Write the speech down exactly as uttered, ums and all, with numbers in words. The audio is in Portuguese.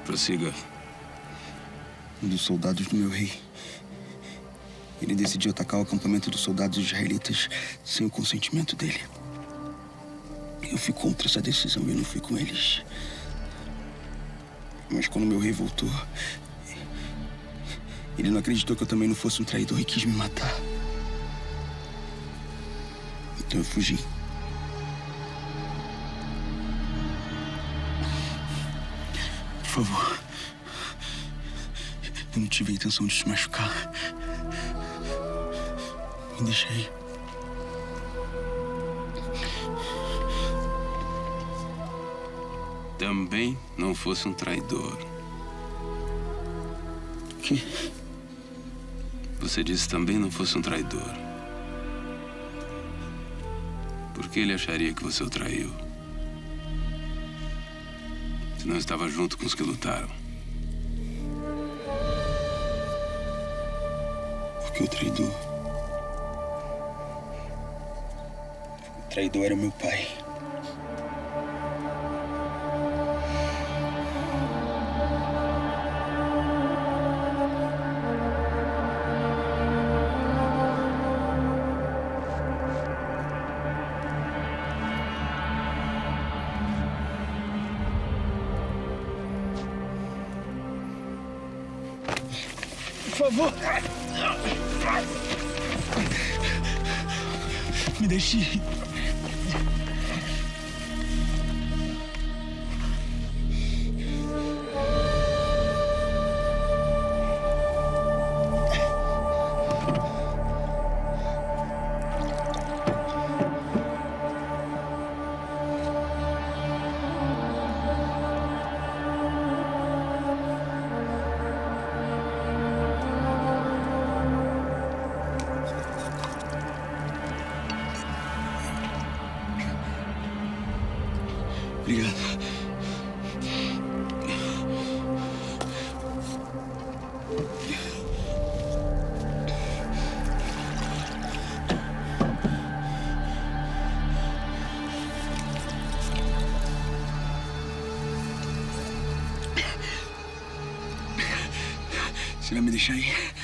Prossiga. Um dos soldados do meu rei. Ele decidiu atacar o acampamento dos soldados israelitas sem o consentimento dele. Eu fui contra essa decisão e eu não fui com eles. Mas quando meu rei voltou, ele não acreditou que eu também não fosse um traidor e quis me matar. Então eu fugi. Por favor. Eu não tive a intenção de te machucar. Me deixa aí. Também não fosse um traidor. Que? Você disse também não fosse um traidor. Por que ele acharia que você o traiu? Se não estava junto com os que lutaram. Porque o traidor... O traidor era meu pai. Por favor. Me deixe ir. Obrigado. Você vai me deixar aí?